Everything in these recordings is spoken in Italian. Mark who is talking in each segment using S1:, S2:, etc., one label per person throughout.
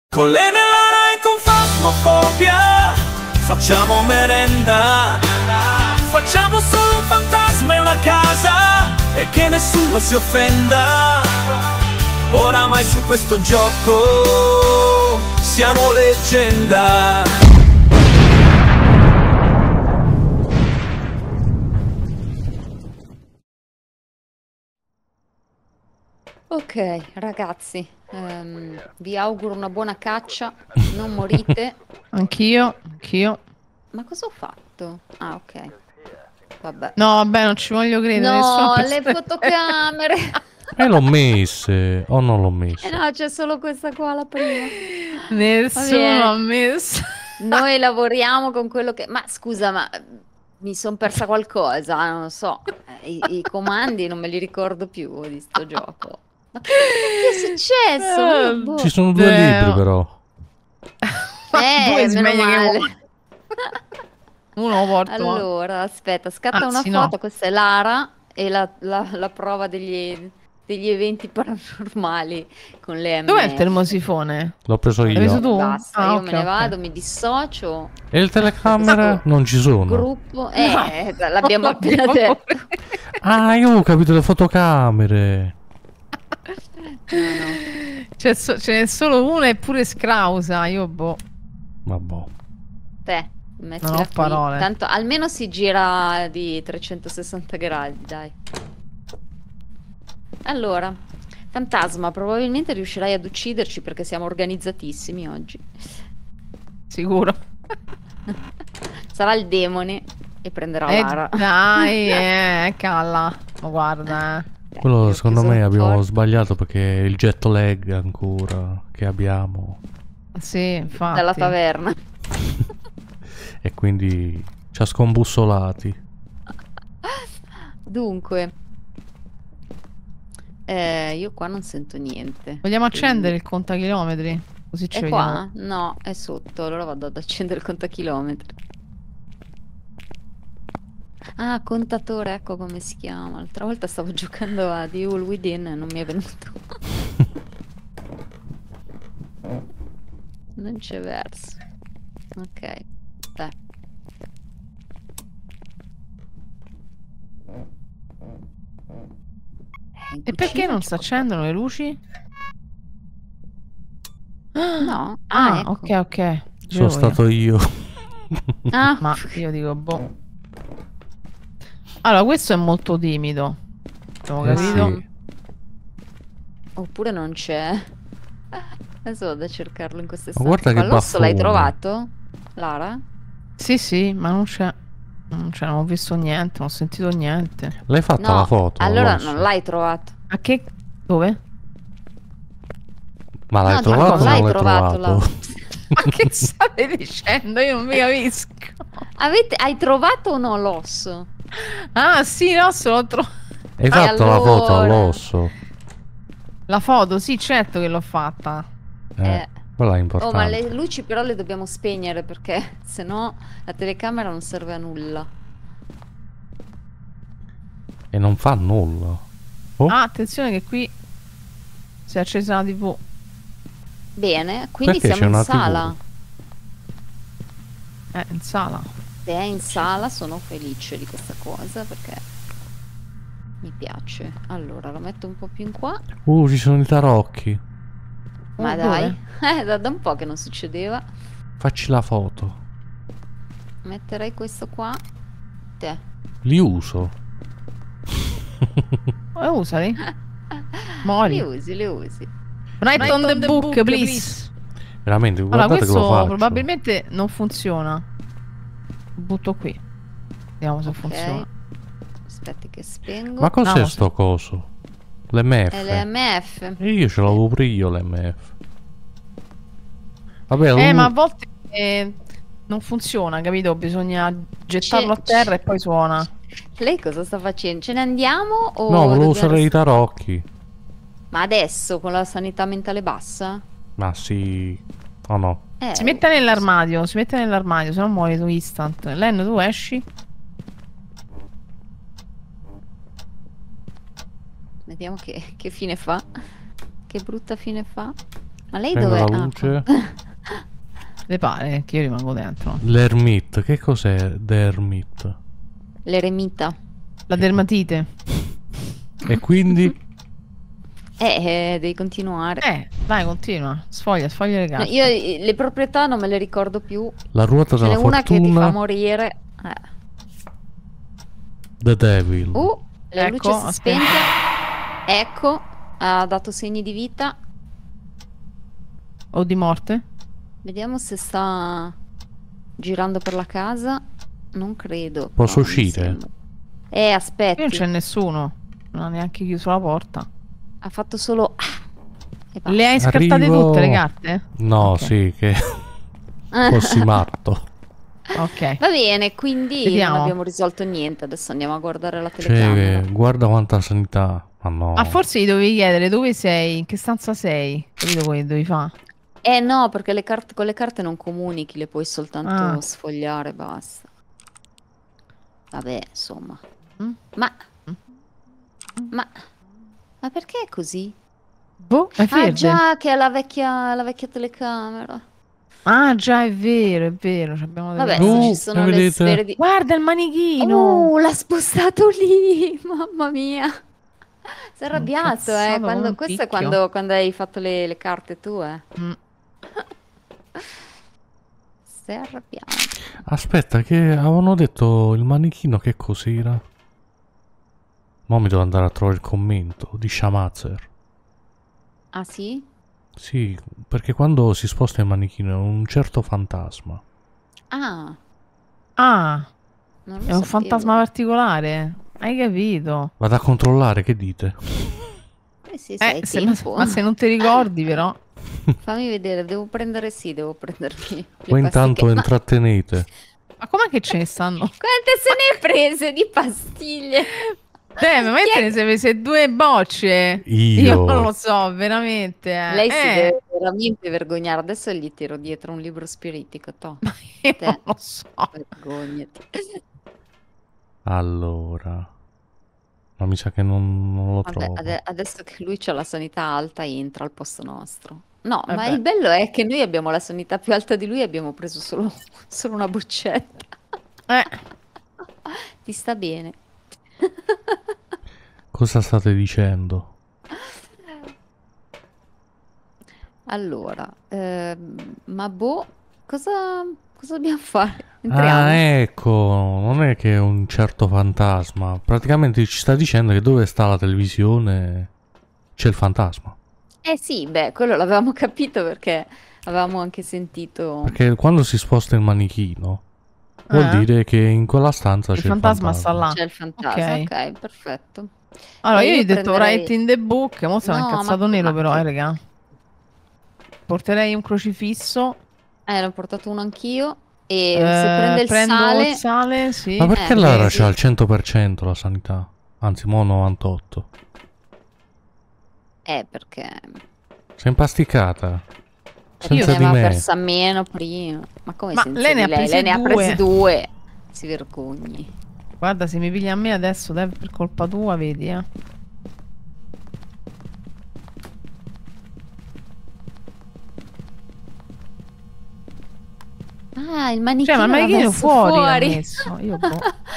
S1: Con le Rai con Phasmophobia facciamo merenda. Facciamo solo un fantasma in una casa e che nessuno si offenda. Oramai su questo gioco siamo leggenda.
S2: Ok, ragazzi, vi auguro una buona caccia, non morite.
S3: Anch'io.
S2: Ma cosa ho fatto? Ah, ok. Vabbè.
S3: No, vabbè, non ci voglio credere.
S2: No,
S3: nessuno
S2: le fotocamere.
S4: L'ho messe o non l'ho messe?
S2: No, c'è solo questa qua, la prima.
S3: Nessuno ha messo.
S2: Noi lavoriamo con quello che... Ma scusa, ma mi sono persa qualcosa, non lo so. I comandi non me li ricordo più di sto gioco. Ma che è successo? Boh.
S4: Ci sono due libri però.
S3: Due si
S2: meno
S3: meglio che
S2: male.
S3: uno. Uno lo porto.
S2: Allora, aspetta, scatta una
S3: Anzi,
S2: foto,
S3: no.
S2: questa è Lara e la prova degli eventi paranormali con le
S3: Dov'è il
S2: MF.
S3: termosifone?
S4: L'ho preso
S3: L'hai preso
S4: io.
S3: tu?
S2: Basta,
S3: Ah,
S2: io
S3: ok,
S2: me ne
S3: ok.
S2: vado, mi dissocio.
S4: E le telecamere non ci sono.
S2: Gruppo, l'abbiamo appena
S3: L'abbiamo
S2: detto.
S4: Ah, io ho capito le fotocamere.
S2: No.
S3: Ce n'è solo una e pure scrausa. Io boh.
S4: Vabbè.
S2: Te, mettila
S3: Non ho
S2: qui.
S3: parole.
S2: Tanto almeno si gira di 360 gradi, dai. Allora, fantasma, probabilmente riuscirai ad ucciderci perché siamo organizzatissimi oggi.
S3: Sicuro.
S2: Sarà il demone e prenderà Lara.
S3: Dai, calla. Ma guarda,
S4: Quello
S2: Io
S4: secondo
S2: chiuso
S4: me
S2: il
S4: abbiamo
S2: corpo.
S4: sbagliato perché il jet lag ancora che abbiamo.
S3: Sì, infatti.
S2: Dalla taverna.
S4: E quindi ci ha scombussolati.
S2: Dunque, io qua non sento niente.
S3: Vogliamo
S2: Quindi-
S3: accendere il contachilometri? Così ci
S2: È
S3: vediamo.
S2: qua? No, è sotto. Allora vado ad accendere il contachilometri. Ah, contatore, ecco come si chiama. L'altra volta stavo giocando a The Evil Within e non mi è venuto. Non c'è verso. Ok, dai. In
S3: E perché
S2: cucina
S3: non
S2: c'è
S3: si accendono le luci?
S2: qualcosa. No?
S3: Ah,
S2: ecco.
S3: ok.
S4: Sono
S3: Dicevo io.
S4: stato io.
S2: Ah,
S3: Ma io dico, boh. Allora, questo è molto timido. Abbiamo capito?
S4: Sì.
S2: oppure non c'è. Adesso vado a cercarlo in queste
S4: Ma guarda
S2: stanze.
S4: che
S2: Ma l'osso l'hai
S4: baffone.
S2: trovato? Lara?
S3: Sì, ma non c'è. Non ho visto niente, non ho sentito niente.
S4: L'hai fatta la foto?
S2: allora
S4: Alonso?
S2: non l'hai trovato.
S3: A che... Dove?
S4: Ma l'hai
S2: No,
S4: trovato o
S2: non l'hai
S4: non l'hai
S2: trovato,
S4: trovato?
S3: Ma che state dicendo? Io non mi capisco.
S2: Hai trovato o no l'osso?
S3: Ah, sì, no, se l'ho trovato.
S4: Hai fatto la foto
S2: allora?
S4: all'osso?
S3: La foto, sì, certo che l'ho fatta.
S4: Quella è
S2: Oh, ma
S4: importante.
S2: le luci però le dobbiamo spegnere perché sennò la telecamera non serve a nulla.
S4: E non fa nulla. Oh,
S3: Ah, attenzione che qui si è accesa la TV.
S2: Bene, quindi
S4: Perché
S2: siamo
S4: c'è
S2: in
S4: una TV?
S2: sala.
S3: In sala.
S2: Se è in sala sono felice di questa cosa perché mi piace. Allora, lo metto un po' più in qua.
S4: ci sono i tarocchi.
S2: Ma
S3: dove?
S2: dai, da un po' che non succedeva.
S4: Facci la foto.
S2: Metterei questo qua. Te.
S4: Li uso.
S3: Usali. Mori.
S2: Li usi.
S3: Write on the book, please.
S4: Veramente,
S3: Allora,
S4: guardate che lo
S3: questo
S4: faccio.
S3: probabilmente non funziona. Lo butto qui. Vediamo se
S2: Ok.
S3: funziona.
S2: Aspetti che spengo.
S4: Ma cos'è
S3: No,
S4: sto coso? L'MF?
S2: È l'MF.
S4: Io ce l'avevo pure io l'MF. Vabbè,
S3: Ma a volte non funziona, capito? Bisogna gettarlo a terra e poi suona.
S2: Lei cosa sta facendo? Ce ne andiamo o
S4: no, volevo
S2: dobbiamo
S4: usare i
S2: restare?
S4: tarocchi.
S2: Ma adesso con la sanità mentale bassa?
S4: Ma sì. O no?
S3: Si mette nell'armadio, se no muori tu instant. Len, tu esci.
S2: Vediamo che fine fa. Che brutta fine fa. Ma lei
S4: Prendo
S2: dov'è?
S4: la
S2: Ah,
S4: luce.
S3: Le pare che io rimango dentro.
S4: L'ermit, che cos'è The Hermit?
S2: l'eremita.
S3: La dermatite.
S4: E quindi?
S2: Devi continuare.
S3: Dai, continua. Sfoglia le
S2: No,
S3: carte.
S2: io le proprietà non me le ricordo più.
S4: La ruota
S2: Ce n'è
S4: della
S2: una che ti fa
S4: fortuna.
S2: morire.
S4: The Devil.
S2: La
S3: Ecco,
S2: luce si
S3: aspetta.
S2: spente. Ecco, ha dato segni di vita.
S3: O di morte?
S2: Vediamo se sta girando per la casa. Non credo.
S4: Posso
S2: No, non mi
S4: uscire?
S2: sembra.
S3: Qui non
S2: Aspetti.
S3: c'è nessuno. Non ha neanche chiuso la porta.
S2: Ha fatto solo. E basta.
S3: Le hai scartate
S4: Arrivo.
S3: tutte le carte?
S4: No,
S3: Ok.
S4: sì, che fossi matto.
S3: Ok.
S2: Va bene, quindi
S3: Vediamo.
S2: non abbiamo risolto niente. Adesso andiamo a guardare la telecamera.
S4: Cioè, guarda quanta sanità. Ma no.
S3: Ma forse gli dovevi chiedere dove sei, in che stanza sei. Capito quello che devi fare?
S2: No, perché con le carte non comunichi, le puoi soltanto
S3: Ah.
S2: sfogliare, basta. Vabbè, insomma.
S3: Mm.
S2: Ma... Ma... Ma perché è così?
S3: Boh, è
S2: Ah
S3: verde.
S2: già, che è la vecchia telecamera.
S3: Ah, già, è vero, è vero. Abbiamo delle
S2: Vabbè,
S3: cose.
S2: se ci sono le
S4: vedete?
S2: sfere di...
S3: Guarda il manichino.
S2: L'ha spostato lì, mamma mia. Si è arrabbiato,
S3: Incazzato come un
S2: Questo è
S3: picchio.
S2: quando hai fatto le carte tu,
S3: Mm.
S2: Si è arrabbiato.
S4: Aspetta, che avevano detto il manichino che cos'era? Mo' mi devo andare a trovare il commento di Shamazer.
S2: Ah sì?
S4: Sì, perché quando si sposta il manichino è un certo fantasma.
S2: Ah,
S3: Ah,
S2: non lo
S3: è un
S2: sapevo.
S3: fantasma particolare. Hai capito?
S4: Vado a controllare, che dite?
S2: Sì, se hai
S3: Ma
S2: tempo.
S3: se non ti ricordi, però.
S2: Fammi vedere, devo prendermi le
S4: Voi intanto
S2: pasticche. Ma
S4: intrattenete.
S3: Ma com'è che ce ne stanno?
S2: quante se ne è prese di pastiglie?
S3: Ma
S2: Chi
S3: te
S2: è-
S3: ne sei prese 2 bocce?
S4: Io.
S3: Non lo so, veramente.
S2: Lei si deve veramente vergognare. Adesso gli tiro dietro un libro spiritico.
S3: Io
S2: Te.
S3: non lo so.
S2: Vergognati.
S4: Allora. Ma mi sa che non lo
S2: Vabbè,
S4: trovo.
S2: adesso che lui c'ha la sanità alta, entra al posto nostro. No, ma
S3: Vabbè.
S2: il bello è che noi abbiamo la sanità più alta di lui e abbiamo preso solo una boccetta. Ti sta bene.
S4: Cosa state dicendo?
S2: Allora, ma boh, cosa dobbiamo fare? Entriamo.
S4: Ah, ecco, non è che è un certo fantasma. Praticamente ci sta dicendo che dove sta la televisione c'è il fantasma.
S2: Eh sì, beh, quello l'avevamo capito perché avevamo anche sentito.
S4: Perché quando si sposta il manichino vuol dire che in quella stanza
S3: Il
S4: c'è il
S3: fantasma sta
S4: fantasma.
S3: là.
S2: C'è il fantasma,
S3: Ok.
S2: ok, perfetto.
S3: Allora, io
S2: Io
S3: gli ho detto
S2: prenderei-
S3: write in the book. Mo se l'ha
S2: No,
S3: incazzato
S2: ma-
S3: nero,
S2: ma-
S3: però, raga. Porterei un crocifisso.
S2: Ne ho portato uno anch'io. E se prende il
S3: prendo
S2: sale,
S3: il sale, sì.
S4: Ma perché
S2: sì,
S4: Lara
S2: sì.
S4: c'ha al 100% la sanità? Anzi, mo' 98.
S2: perché
S4: Si è impasticata.
S2: io
S4: Senza
S2: ne
S4: di
S2: aveva
S4: me.
S2: persa meno prima. Ma come
S3: Ma
S2: senza
S3: lei ne
S2: di
S3: ha presi
S2: Lei ne ha
S3: due.
S2: presi due. Si vergogni.
S3: Guarda, se mi piglia a me adesso, dai, per colpa tua, vedi,
S2: Ah, il manichino
S3: Cioè, ma il
S2: l'ha
S3: manichino
S2: messo
S3: fuori l'ha
S2: fuori.
S3: messo. Io boh.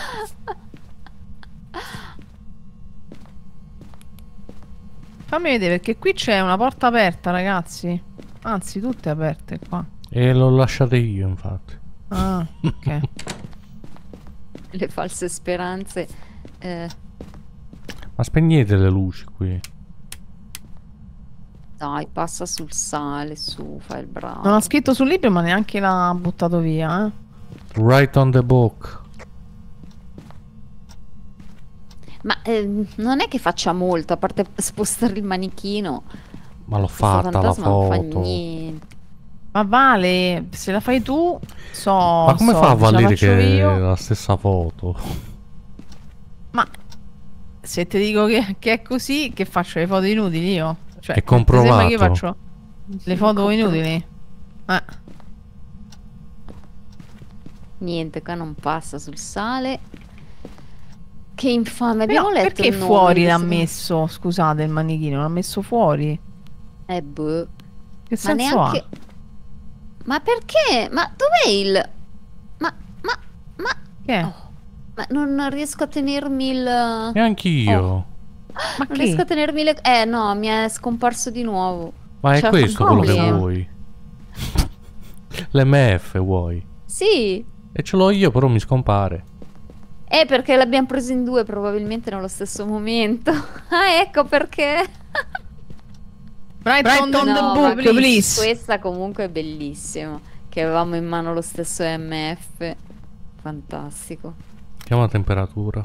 S3: Fammi vedere, perché qui c'è una porta aperta, ragazzi. Anzi, tutte aperte qua.
S4: E l'ho lasciate io, infatti.
S3: Ah, ok.
S2: Le false speranze.
S4: Ma spegnete le luci qui.
S2: Dai, passa sul sale, su, fai il bravo.
S3: Non ha scritto sul libro, ma neanche l'ha buttato via,
S4: Right on the book.
S2: Ma non è che faccia molto, a parte spostare il manichino.
S4: Ma l'ho
S2: Questo
S4: fatta la
S2: fantasma non fa
S4: foto.
S2: niente.
S3: Ma vale, se la fai tu,
S4: Ma come fa a
S3: se la
S4: valere
S3: faccio
S4: che è
S3: io?
S4: la stessa foto?
S3: Ma se ti dico che è così, che faccio le foto inutili io? Cioè,
S4: È
S3: ti sembra
S4: comprovato.
S3: che io faccio le foto inutili?
S2: Niente, qua non passa sul sale. Che infame, abbiamo
S3: Però
S2: letto
S3: perché
S2: il nome
S3: fuori
S2: di
S3: l'ha
S2: questo-
S3: messo? Scusate, il manichino l'ha messo fuori.
S2: boh.
S3: Che
S2: Ma
S3: senso
S2: neanche...
S3: ha?
S2: Ma perché? Ma dov'è il... Ma...
S3: Che è?
S2: Oh, ma non riesco a tenermi il...
S4: E anch'io.
S3: Ma
S2: Non riesco a
S3: che?
S2: tenermi le... no, mi è scomparso di nuovo.
S4: Ma è
S2: C'è
S4: questo
S2: un
S4: quello che
S2: problema.
S4: vuoi? L'MF vuoi?
S2: Sì,
S4: E ce l'ho io, però mi scompare.
S2: è perché l'abbiamo preso in due probabilmente nello stesso momento. Ah, ecco perché.
S3: Right on the
S2: No,
S3: book,
S2: ma
S3: please.
S2: questa comunque è bellissima. Che avevamo in mano lo stesso MF. Fantastico.
S4: Chiama la temperatura.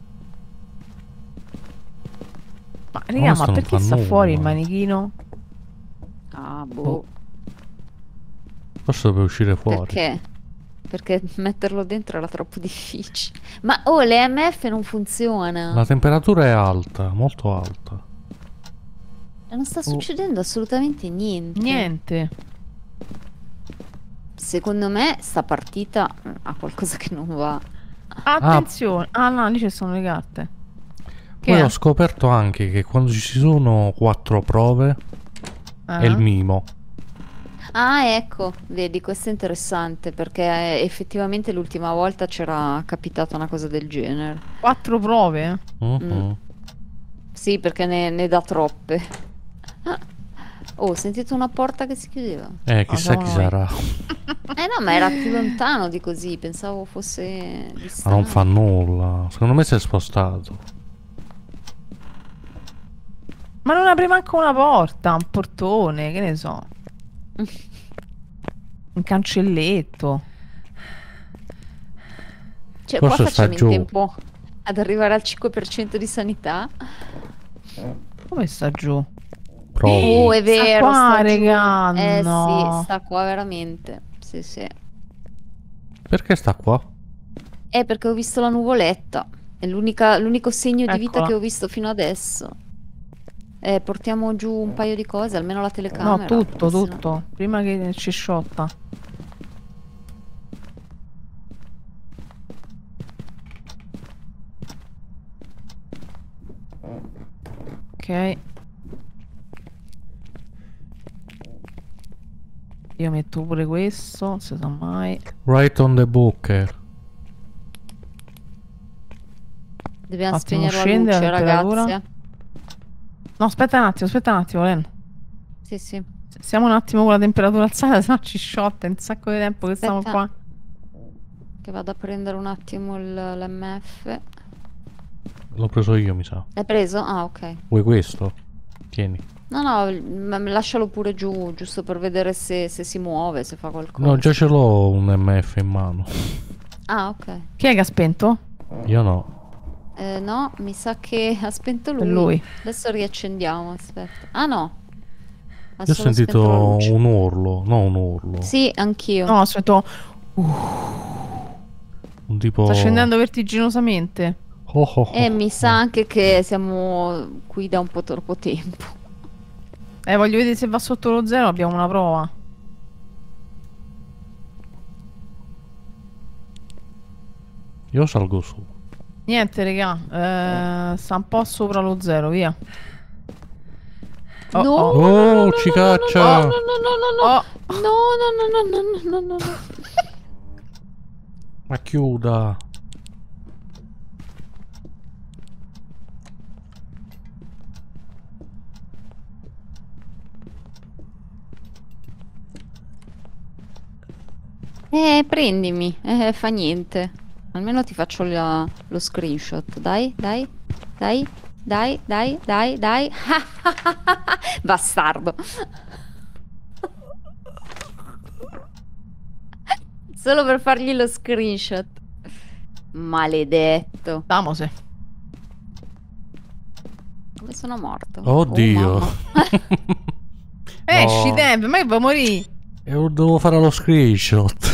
S3: Ma raga, ma
S4: questo non
S3: perché
S4: fa
S3: sta fuori il
S4: nulla.
S3: manichino?
S2: Ah, boh.
S4: Oh. Forse deve uscire fuori.
S2: Perché? Perché metterlo dentro era troppo difficile. Ma oh, le MF non funziona.
S4: La temperatura è alta, molto alta.
S2: Non sta succedendo assolutamente niente.
S3: Niente.
S2: Secondo me sta partita ha qualcosa che non va.
S3: Attenzione. Ah no, lì ci sono le carte. Che
S4: Poi
S3: è?
S4: ho scoperto anche che quando ci sono 4 prove è il mimo.
S2: Ah, ecco, vedi, questo è interessante perché effettivamente l'ultima volta c'era capitata una cosa del genere.
S3: 4 prove?
S4: Mhm.
S2: Sì, perché ne dà troppe. Oh, ho sentito una porta che si chiudeva.
S4: Chissà
S3: siamo
S4: chi
S3: noi.
S4: sarà.
S2: No, ma era più lontano di così, pensavo fosse
S4: Ma
S2: distante.
S4: non fa nulla. Secondo me si è spostato.
S3: Ma non apre manco una porta, un portone, che ne so. Un cancelletto.
S2: Cioè, qua
S4: Forse sta
S2: facciamo in
S4: giù.
S2: tempo ad arrivare al 5% di sanità.
S3: Come sta giù?
S4: Provo.
S2: Oh, è vero,
S3: qua,
S2: sta giù.
S3: regà, no.
S2: Sì, sta qua veramente. Sì, sì.
S4: Perché sta qua?
S2: È perché ho visto la nuvoletta. È l'unico segno di vita
S3: Eccola.
S2: che ho visto fino adesso. Portiamo giù un paio di cose, almeno la telecamera.
S3: No, tutto,
S2: se no-
S3: tutto. Prima che ci sciotta. Ok. Io metto pure questo, non si sa mai.
S4: Right on the booker.
S2: Dobbiamo
S3: Attimo,
S2: spegnere la
S3: scende
S2: luce,
S3: la temperatura.
S2: ragazzi.
S3: No, aspetta un attimo, Len.
S2: Sì, sì.
S3: Stiamo un attimo con la temperatura alzata, se no ci sciotta, è un sacco di tempo che stiamo
S2: Aspetta.
S3: qua.
S2: Che vado a prendere un attimo l'MF.
S4: L'ho preso io, mi sa.
S2: L'hai preso? Ah, ok.
S4: Vuoi questo? Tieni.
S2: No, no, lascialo pure giù, giusto per vedere se si muove, se fa qualcosa.
S4: No, già ce l'ho un MF in mano.
S2: Ah, ok.
S3: Chi è che ha spento?
S4: Io no.
S2: No, mi sa che ha spento lui.
S3: Lui.
S2: Adesso riaccendiamo, aspetta. Ah, no. Ha
S4: Io ho
S2: solo spento la
S4: sentito
S2: luce.
S4: un urlo. No, un urlo.
S2: Sì, anch'io.
S3: No, aspetta.
S4: Un tipo...
S3: Sta scendendo vertiginosamente.
S4: Oh, oh, oh.
S2: Mi sa anche che siamo qui da un po' troppo tempo.
S3: Voglio vedere se va sotto lo zero, abbiamo una prova.
S4: Io salgo su.
S3: Niente, raga. Sta un po' sopra lo zero, via.
S2: No,
S3: oh.
S4: Oh, ci caccia!
S2: No, no, no,
S3: Oh.
S2: no, no, no, no, no, no, no, no.
S4: Ma chiuda.
S2: Prendimi, fa niente. Almeno ti faccio lo screenshot. Dai, dai, dai, dai, dai, dai, dai. Bastardo. Solo per fargli lo screenshot. Maledetto.
S3: Damose.
S2: Come sono morto?
S4: Oddio.
S2: Oh, mamma.
S3: Esci,
S4: No.
S3: Deb, ma che vuoi morire?
S4: Devo fare lo screenshot.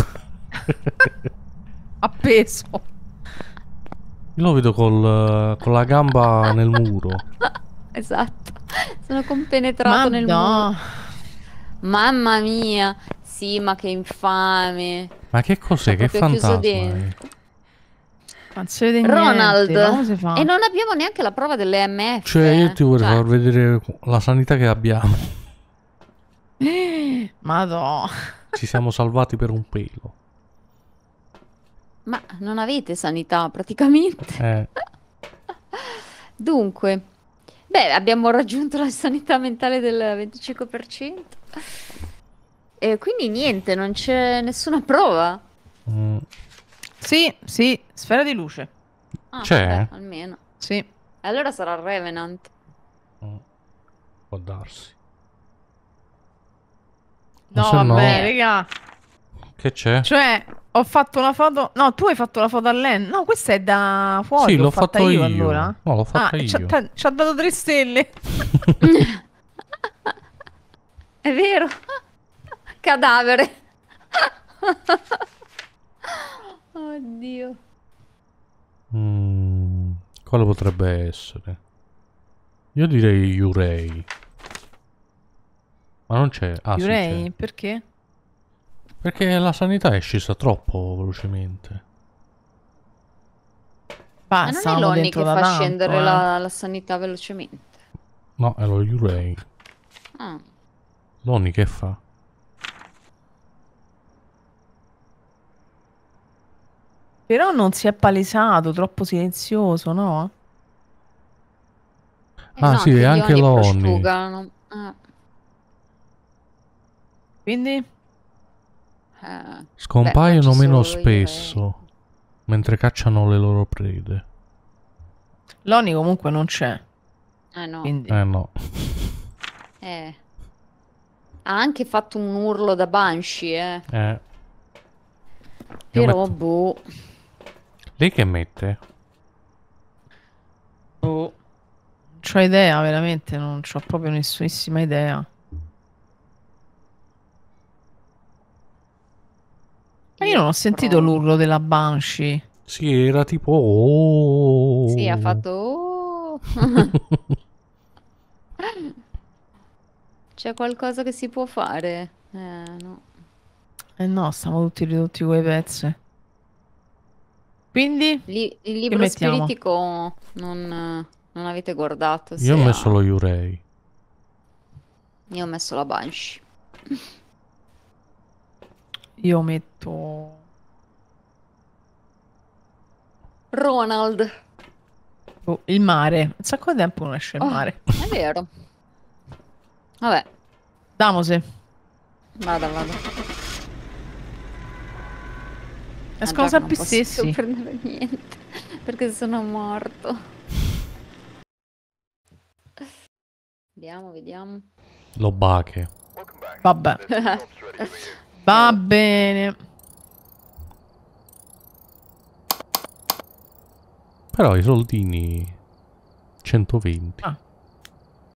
S3: Appeso.
S4: Io lo vedo con la gamba nel muro.
S2: Esatto. Sono compenetrato nel muro.
S3: no.
S2: Mamma mia. Sì, ma che infame.
S4: Ma che cos'è?
S2: Sto
S4: Che
S2: proprio chiuso
S4: fantasma è?
S2: dentro.
S3: Non si vede
S2: Ronald.
S3: niente. Ma come si fa?
S2: E non abbiamo neanche la prova delle MF.
S4: Cioè, io ti vorrei
S2: Cioè,
S4: far vedere la sanità che abbiamo.
S3: Madò.
S4: Ci siamo salvati per un pelo.
S2: Ma non avete sanità praticamente. Dunque, beh, abbiamo raggiunto la sanità mentale del 25%. E quindi niente, non c'è nessuna prova.
S4: Mm,
S3: Sì, sì, sfera di luce.
S2: Ah,
S4: C'è?
S2: vabbè, almeno.
S3: Sì.
S2: Allora sarà il Revenant.
S4: Può darsi.
S3: No,
S4: O se no-
S3: vabbè, raga.
S4: Che c'è?
S3: Cioè, ho fatto una foto. No, tu hai fatto la foto a Len. No, questa è da fuori.
S4: Sì,
S3: L'ho
S4: l'ho
S3: fatta
S4: fatto
S3: io
S4: io.
S3: allora.
S4: No, l'ho fatta
S3: Ci ha
S4: io.
S3: ci ha dato 3 stelle.
S2: È vero. Cadavere. Oddio.
S4: Quale potrebbe essere? Io direi Yurei. Ma non c'è. Ah, sì,
S3: Yurei,
S4: c'è.
S3: perché?
S4: Perché la sanità è scesa troppo velocemente.
S2: Ma non è
S3: Stavamo
S2: Lonnie
S3: dentro
S2: che
S3: da
S2: fa
S3: tanto,
S2: scendere la sanità velocemente.
S4: No, è lo Yurei.
S2: Ah.
S4: Nonni che fa?
S3: Però non si è palesato, troppo silenzioso, no?
S4: Ah,
S2: No,
S4: sì,
S2: anche
S4: e
S2: gli
S4: anche
S2: oni
S4: Lonnie.
S2: prosciugano. Ah,
S3: Quindi?
S2: beh,
S4: Scompaiono
S2: oggi
S4: meno
S2: solo io e...
S4: spesso mentre cacciano le loro prede.
S3: Loni comunque non c'è.
S2: no.
S3: Quindi.
S4: No.
S2: Ha anche fatto un urlo da Banshee,
S4: Io
S2: Però,
S4: metto...
S2: boh.
S4: Lei che mette?
S3: Non c'ho idea, veramente, non c'ho proprio nessunissima idea. Ma io non ho sentito
S2: provo.
S3: l'urlo della Banshee.
S4: Sì, era tipo... Oh.
S2: Sì, ha fatto... "Oh". C'è qualcosa che si può fare? No.
S3: Eh no, stiamo tutti ridotti quei pezzi. Quindi?
S2: Il
S3: Che
S2: libro
S3: mettiamo?
S2: spiritico non avete guardato
S4: Io ho
S2: se
S4: messo
S2: ha...
S4: lo Yurei.
S2: Io ho messo la Banshee.
S3: Io metto...
S2: Ronald.
S3: oh, il mare. Un sacco di tempo non esce il
S2: Oh,
S3: mare.
S2: è vero. Vabbè,
S3: Damose.
S2: vado.
S3: Escono
S2: Già che non
S3: sempre gli
S2: posso più
S3: stessi.
S2: prendere niente perché sono morto. Vediamo.
S4: Lo bache.
S3: Vabbè. Va bene.
S4: Però i soldini... 120.
S3: Ah.